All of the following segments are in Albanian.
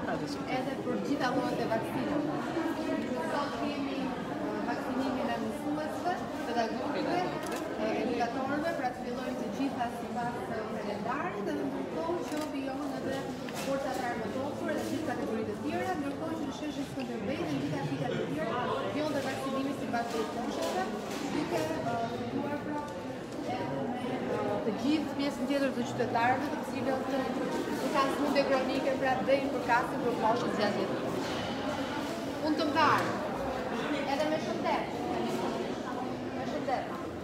edhe për gjitha llojet e vaksinave. Sot kemi vaksinimin e mësuesve, pedagogëve, edukatorëve, pra të fillojmë të gjitha sipas kalendarit, dhe ndërkohë që vijojnë edhe forcat armatosur dhe gjithë kategoritë të tjera, ndërkohë që Sheshi Skënderbej dhe gjithë apikat e tjera vijojnë dhe vaksinimi sipas fushave, duke filluar pra edhe me të gjithë pjesën tjetër të qytetarëve, të cilët kanë smundje kronike, pra vejnë për kasin për moshës gjatë jetës. Unë të mbarë, edhe me shëndet. Me shëndet.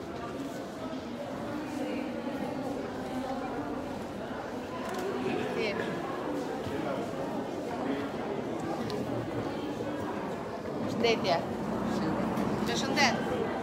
Shëndetje. Me shëndet.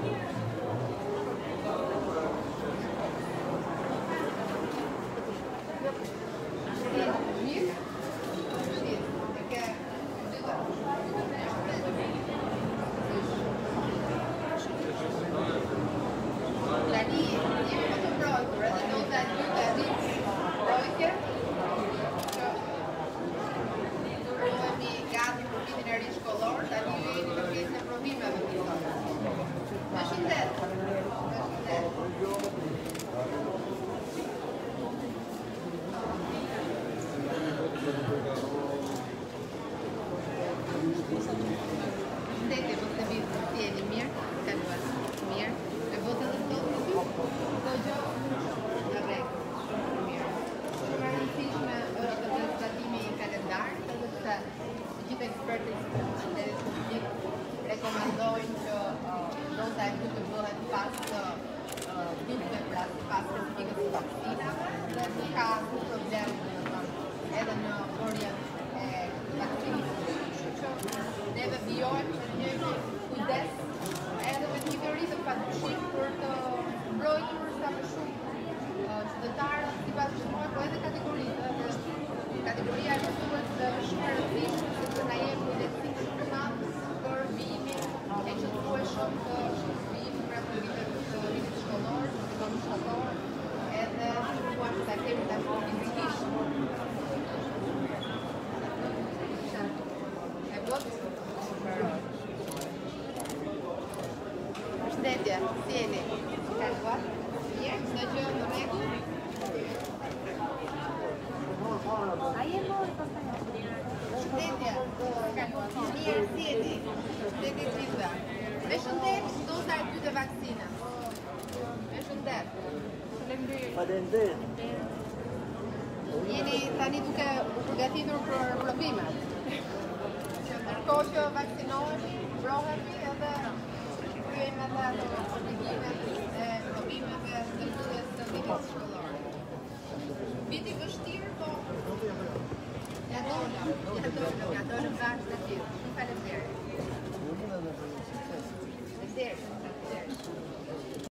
Rekomandojnë që doza e dytë të bëhet pas ditëve, pra pas specifikës së vaksinave, dhe nuk ka asnjë problem edhe në orjen e vaksinimit. Kështu që neve vijojmë që njëri kujdes edhe me një teori të padyshim për të mbrojtur sa më shumë qytetarët sipas çmimit, por edhe kategoritë. Kategoria e mësuesve është shumë e rëndësishme sepse na jep kujdessim shumë të madh për vijimin e qëndrueshëm të shkollimit, pra të vitit shkollor, të vit shkollor, edhe shkuar të kemi ta fizikisht. E blot? Përshëndetje, si jeni? Ka shkuar? Mirë, çdo gjë në rregull? A je mori pastaj? Shëndetje, mirë, si jeni? Shëndetje gjithëve. Me shëndet, doza e dytë e vaksinës. Me shëndet. Faleminderit. Jeni tani duke u përgatitur për provimet. Që ndërkohë që vaksinohemi, mbrohemi edhe kryejmë edhe ato obligimet e provimeve të mbylljes së vitit shkollor. Viti vështirë, po ja dolëm bashkë.